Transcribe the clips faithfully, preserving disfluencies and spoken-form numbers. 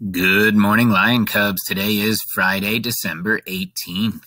Good morning, Lion Cubs. Today is Friday, December eighteenth.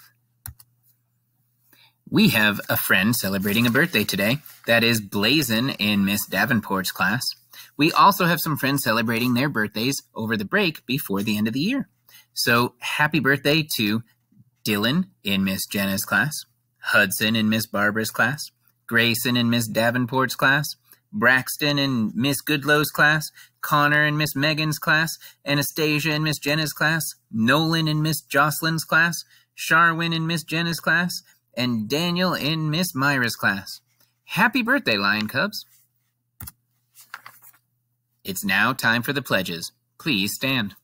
We have a friend celebrating a birthday today. That is Blazin in Miss Davenport's class. We also have some friends celebrating their birthdays over the break before the end of the year. So happy birthday to Dylan in Miss Jenna's class, Hudson in Miss Barbara's class, Grayson in Miss Davenport's class, Braxton in Miss Goodlow's class, Connor in Miss Megan's class, Anastasia in Miss Jenna's class, Nolan in Miss Jocelyn's class, Sharwin in Miss Jenna's class, and Daniel in Miss Myra's class. Happy birthday, Lion Cubs! It's now time for the pledges. Please stand.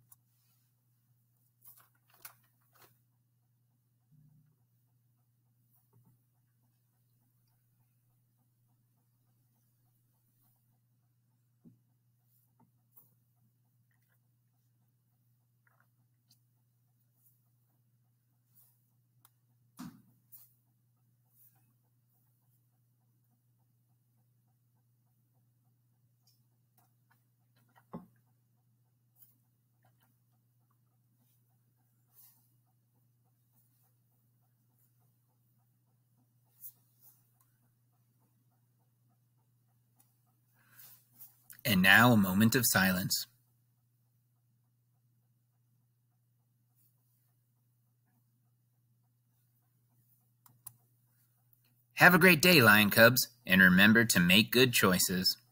And now a moment of silence. Have a great day, Lion Cubs, and remember to make good choices.